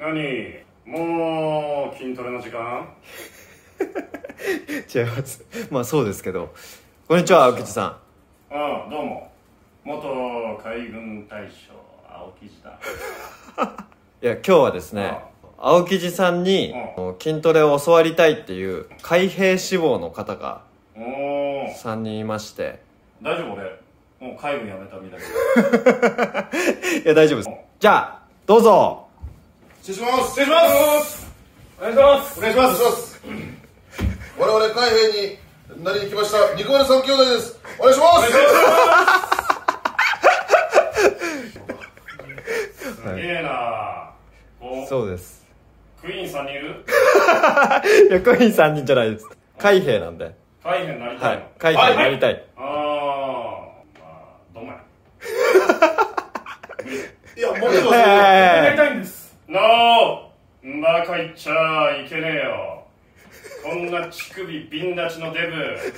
何もう筋トレの時間？ 違います。まあそうですけど。こんにちは、青吉さん。 ああ、どうも。元海軍大将青木次だ。 いや、今日はですね、青木次さんに筋トレを教わりたいっていう海兵志望の方が3人いまして。 大丈夫？俺もう海軍辞めたみたいいや、大丈夫です。じゃあどうぞ。 失礼します。 失礼します。お願いします。 お願いします。我々海兵になりに来ました肉丸三兄弟です。お願いします。 すげえな。 そうです。 クイーン3人いる？ いや、クイーン3人じゃないです。海兵なんで。 海兵になりたいの？ 海兵になりたい。 ああ、まあどんまい。 いや、もうちょっとやりたいんです。ノー、バカ言っちゃいけねえよ。こんな乳首ビン立ちのデブ、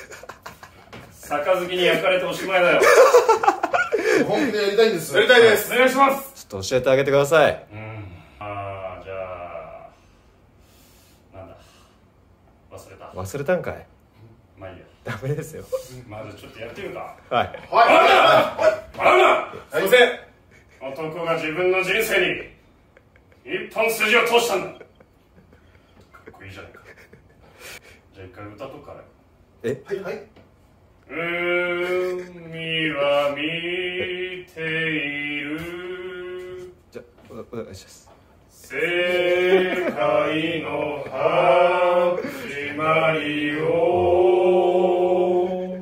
杯に焼かれておしまいだよ。 本気でやりたいんです。 やりたいです。お願いします。 ちょっと教えてあげてください。 じゃあなんだ、忘れた。 忘れたんかい。 まあいいや、 ダメですよ。 まずちょっとやってみるか。 はい。 笑うな。すいません。男が自分の人生に一本筋を通したんだ。かっこいいじゃないか。じゃあ一回歌とくから。 はいはい。 海は見ている。 じゃあお願いします。 世界の始まりを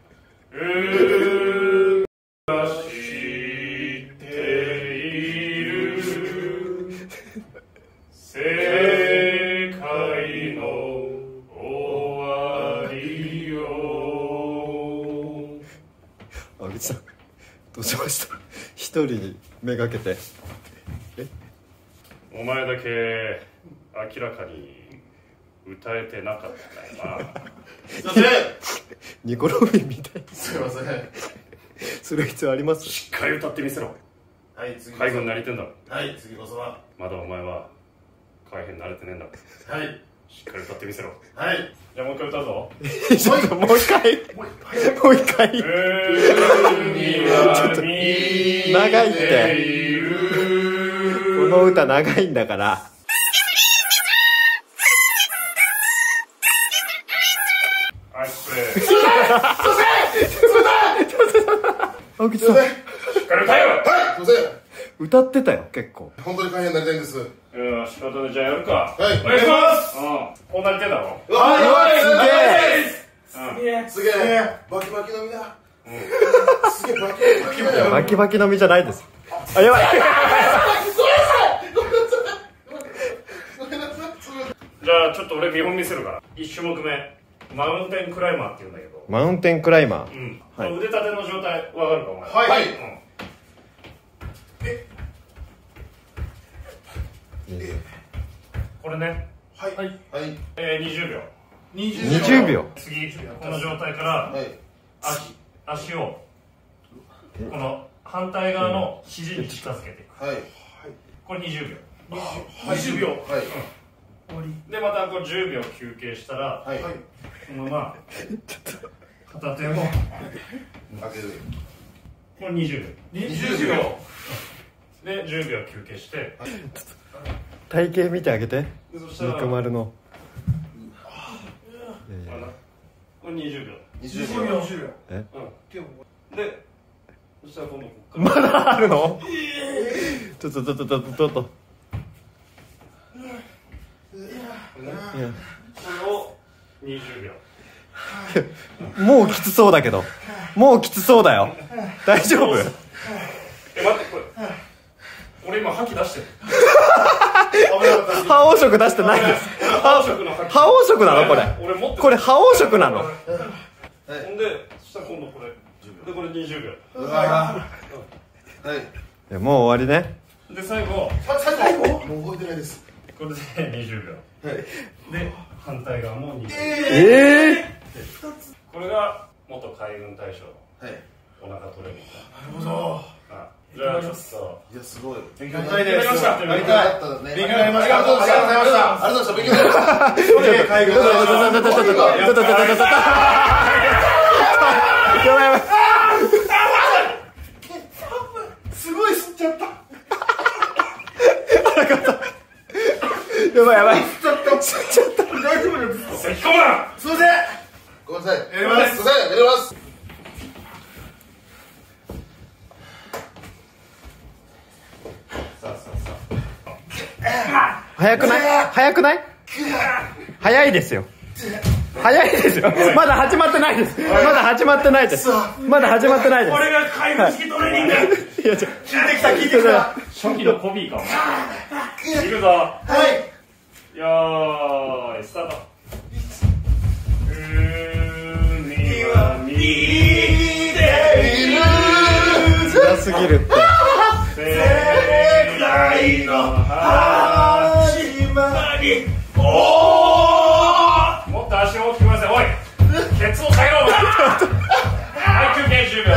海は知っている。世界の終わりを。 青口さん、どうしました？一人にめがけて。 お前だけ明らかに歌えてなかったよな。 すいません。 ニコロビンみたいにすいません。 する必要あります？ しっかり歌ってみせろ。 はい、次こそ。 海軍になりてんだろ。 はい、次こそは。 まだお前は海兵になれてねえんだ。 はい。 しっかり歌ってみせろ。 はい。 じゃあもう一回歌うぞ。 ちょっともう一回。もう一回。 海は見て長いって。 いる。 この歌長いんだから。 はい、失礼。 青口さん、 しっかり歌えよ。 はい、すいません。 歌ってたよ、結構。 本当に海兵になりたいんです。 仕方でじゃあやるか。 はい。 お願いします。こうなりてんだろ。 すげえ。バキバキの実だ。すげえ、バキバキだよ。 バキバキの実じゃないです。あ、やばい。 じゃあちょっと俺見本見せるから。1種目目、マウンテンクライマーって言うんだけど。 マウンテンクライマー。はい。 腕立ての状態わかるかお前。 はい。 これね。 はい。はい。 20秒。 20秒。 次、この状態から足をこの反対側の肘に近づけていく。 はい。 これ20秒。 20秒。はい。 でまたこう10秒休憩したら、 はい。 このまま片手を開ける。 これ20秒。 20秒。 で10秒休憩して。 体型見てあげて。 そしたら肉丸の。 これ20秒。 20秒。 え？ で、そしたら今度こっから。 まだあるの？ちょっと。 これを20秒。 もうきつそうだけど。もうきつそうだよ。大丈夫？ 待って、これ俺今覇気出してる。 覇王色出してないです。覇王色なのこれ。これ覇王色なの。 ほんで、そしたら今度これでこれ20秒。 はい。 もう終わりね。 で最後もう覚えてないです。 これで20秒。で反対側も20秒。これが元海軍大将のお腹取れるんだ。 なるほど。 じゃあちょっと。 いや、すごい。 勉強になりました。 勉強になったね。 勉強になりました。 ありがとうございました。ありがとうございました。勉強になりました。 一人で介護ちょっとやばいやばい。 すごい吸っちゃった。 やばいやばい。 大丈夫です。 咳込むな。 すいません。 ごめんなさい。 やります。 すいません、やります。 早くない早くない早いですよ。早いですよ。まだ始まってないです。まだ始まってないです。まだ始まってないです。 俺が介護式トレーニング。 いや、 聞いてきた、聞いてきた。 初期のコビーかも。いくぞ。 はい。 よーい、スタート。海は見ている。 辛すぎるって。 世界の始まり。おー、もっと足を大きく回せ。おい、ケツを下げろ。はい、休憩10秒。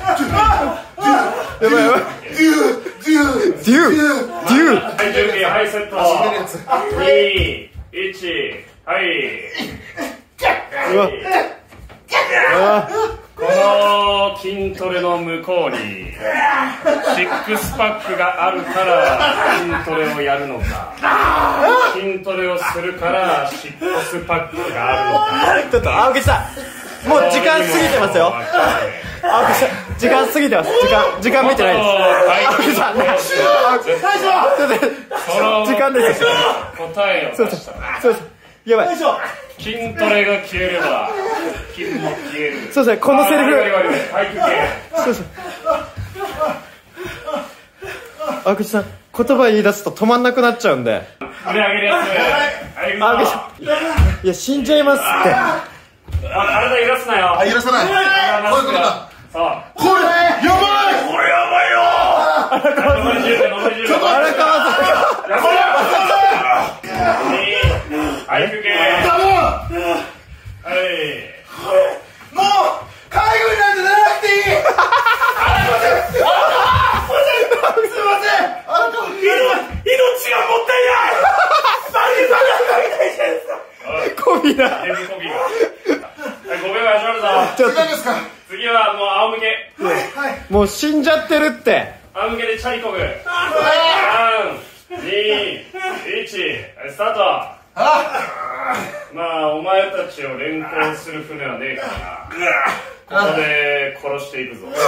やばいやばい。デュー。 はい、休憩、はい、セット。2、1、はい。 うわ。 この筋トレの向こうにシックスパックがあるから筋トレをやるのか、筋トレをするからシックスパックがあるのか。 ちょっと青木さん、もう時間過ぎてますよ。青木さん、時間過ぎてます。時間見てないです。青木さん、時間です。 答えを出した。 そうです。やばい。 筋トレが消えれば筋も消える。 そうですね、このセリフ。 はい、休憩。 そうです。青木さん、言葉言い出すと止まんなくなっちゃうんで。 腕上げるやつ。はい、 青木さん、いや、死んじゃいますって。 体揺らすなよ。 あ、許さない。こういうことだ。 そう。 これ、やばい。これやばいよ。 残り10秒、残り10秒。 荒川さん。 やばい。はい、休憩。はい。 もう、介護になんてならなくていい。すいません。命がもったいない。 コビだ。 デブコビが。はい、5秒が始まるぞ。 ちょっ何ですか。 次はもう仰向け。 と、もう死んじゃってるって。 仰向けでチャリこぐ。3、2、1、はい、スタート。まあ、お前たちを連行する船はねえからな。ここで殺していくぞ。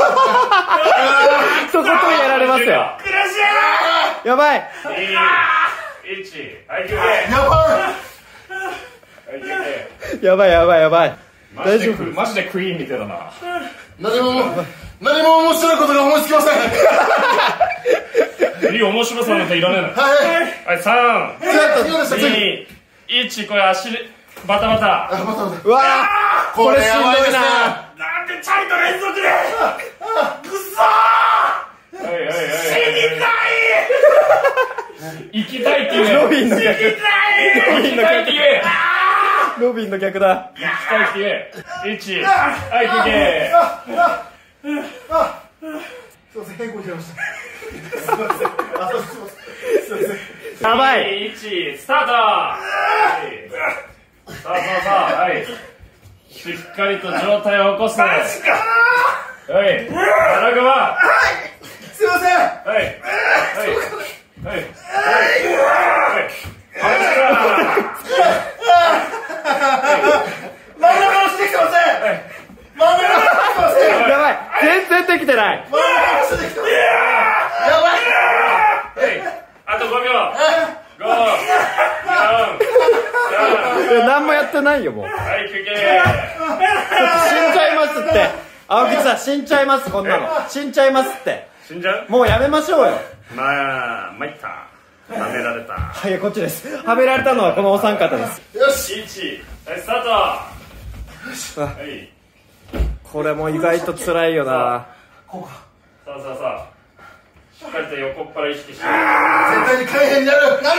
とことんやられますよ。やばい。 2、1、はい、休憩。 やばい。 はい、休憩。 やばいやばいやばい。大丈夫。 マジでクイーンみたいだな。 何も面白いことが思いつきません。 いい面白さなんていらねえな。 はい。 はい、3、 次でした。次。 2、1、これ足バタバタ。 うわー、これしんどいな。 なんでチャリと連続で。くそー。はいはいはい。死にたい。生きたいって言え。 ロビンの逆。 生きたいって言え。 ロビンの逆だ。 生きたいって言え。1、はい、休憩。 すいません、変更しました。すいません。すいません。 やばい。 1、スタート。はいさあ、はい。しっかりと状態を起こす。はい。荒川。 すいません。 はい。はい。はい。はい。 真ん中押してきてません。真ん中押してきてません。 やばい。全然できてない。 真ん中押してきてません。やばい。 あと5秒。5、4、3。 何もやってないよ、もう。 はい、休憩。 死んじゃいますって。青木さん、死んじゃいます、こんなの。死んじゃいますって。 死んじゃう？ もうやめましょうよ。 まあ、参った。はめられた。 はい、こっちです。はめられたのはこのお三方です。 よし。 1、はい、スタート。はい。 これも意外と辛いよな。 さあ。しっかりと横っ腹意識して。 絶対に海兵になる。なんで。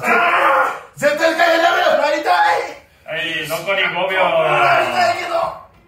絶対に海兵になる。なりたい。 はい、残り5秒。 なりたいけど。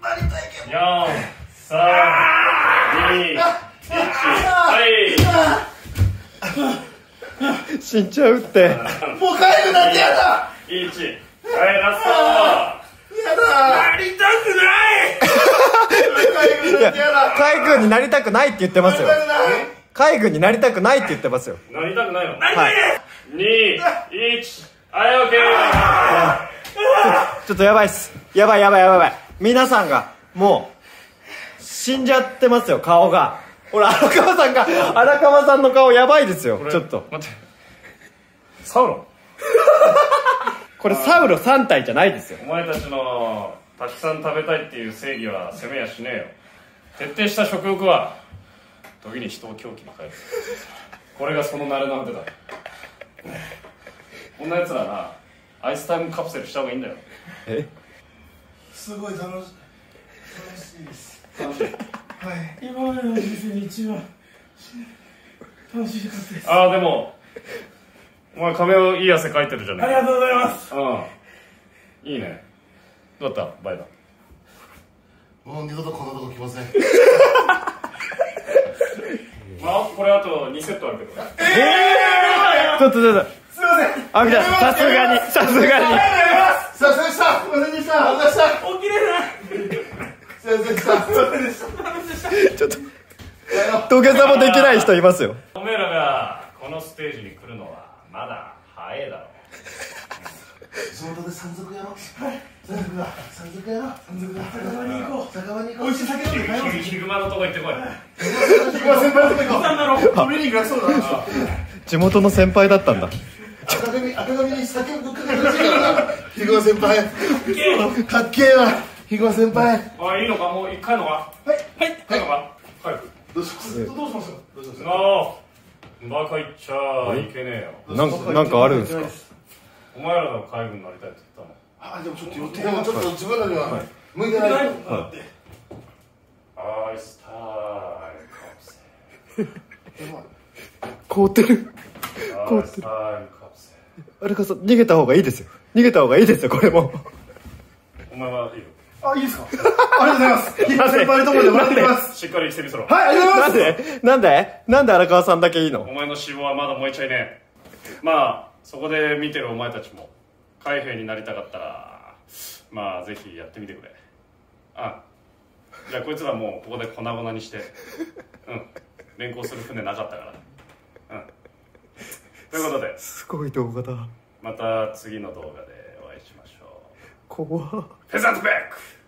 はい死んじゃうって。 もう帰るなんてやだ。 1、はい、ラスト。 やだ。 なりたくない帰るなんてやだ。 海軍になりたくないって言ってますよ。海軍になりたくないって言ってますよ。 なりたくないの。 はい。 2、1、はい、オッケー。 ちょっとやばいっす。やばい。皆さんがもう死んじゃってますよ、顔が。ほら、荒川さんの顔やばいですよ。ちょっと待って、サウロンこれサウロ3体じゃないですよ。 お前たちのたくさん食べたいっていう正義は責めやしねえよ。徹底した食欲は時に人を狂気に変える。これがその慣れの果てだ。こんなやつらな、アイスタイムカプセルした方がいいんだよ。 すごい楽しいです。 楽しい。 はい、今までの人生で一番楽しいかったです。 ああ、でもお前亀をいい汗かいてるじゃねえか。 ありがとうございます。 いいね。どうだったバイダ。 もう二度とこんなとこ来ません。 これあと2セットあるけど。 ちょっとすいません。 あきちゃん、さすがにすいませんでした。 すいませんでした。起きれない。 すいませんでした。 ちょっと土下座もできない人いますよ。 おめえらがこのステージに来るのはまだ早いだろう。 地元で山賊やろう。山賊やろう。 酒場に行こう。 酒場に行こう。 美味しい酒飲んで帰ろう。 ヒグマのとこ行ってこい。 ヒグマ先輩のとこ行こう。 なんだろう。トレーニング楽そうだな。 地元の先輩だったんだ。 赤髪に酒をぶっかけてほしいからな。ヒグマ先輩かっけえわ。ヒグマ先輩。 いいのか、もう一回のか。はい帰るのか。早く。 どうしますどうします。 バカ言っちゃいけねえよ。 なんかあるんですか。 お前らが海軍になりたいって言ったの。 でもちょっと予定がちょっと自分らには向いてない。 アイスタイムカプセル。 凍ってる。 アイスタイムカプセル。 荒川さん、逃げた方がいいですよ。これも。 お前はいいよ。 あ、いいですか。ありがとうございます。ヒグマ先輩のところで待ってます。 しっかりしてみせろ。 はい、ありがとうございます。 なんで荒川さんだけいいの。 お前の脂肪はまだ燃えちゃいねえ。まあそこで見てるお前たちも海兵になりたかったら、まあぜひやってみてくれ。じゃあこいつらもうここで粉々にして連行する船なかったからということで、 すごい動画だ。 また次の動画でお会いしましょう。 怖っ。 フェザントバック。